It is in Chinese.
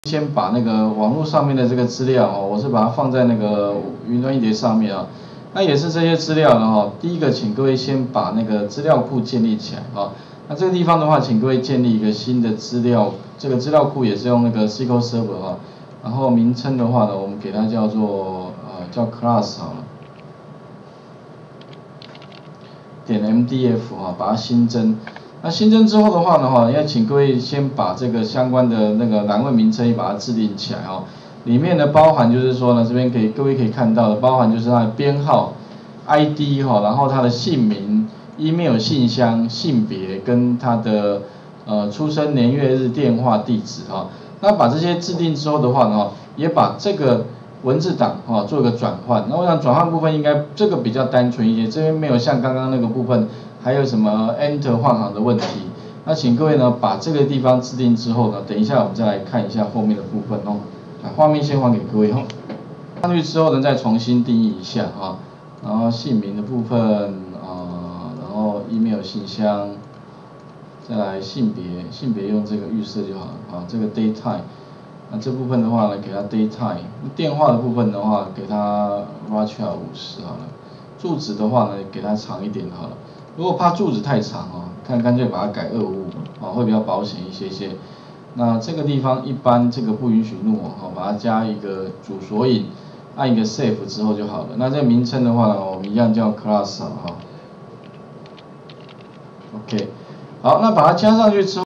先把那个网络上面的这个资料哦，我是把它放在那个云端硬碟上面啊。那也是这些资料呢哈，第一个请各位先把那个资料库建立起来啊。那这个地方的话，请各位建立一个新的资料，这个资料库也是用那个 SQL Server 啊。然后名称的话呢，我们给它叫做叫 class 好了，点 MDF 啊，把它新增。那新增之后的话呢，要请各位先把这个相关的那个栏位名称也把它制定起来哦。里面呢包含就是说呢，这边各位可以看到的，包含就是它的编号、ID 哈，然后它的姓名、email 信箱、性别跟它的出生年月日、电话、地址哈。那把这些制定之后的话呢，也把这个文字档做一个转换。那我想转换部分应该这个比较单纯一些，这边没有像刚刚那个部分。还有什么 Enter 换行的问题？那请各位呢把这个地方制定之后呢，等一下我们再来看一下后面的部分哦。画面先还给各位哦。上去之后呢，再重新定义一下啊，然后姓名的部分然后 email 信箱，再来性别用这个预设就好了啊。这个 daytime， 那这部分的话呢，给它 daytime。电话的部分的话，给它 Roger 50好了。住址的话呢，给它长一点好了。如果怕住址太长干脆把它改25会比较保险一些。那这个地方一般这个不允许录把它加一个主索引，按一个 save 之后就好了。那这个名称的话呢，我们一样叫 class OK， 好，那把它加上去之后。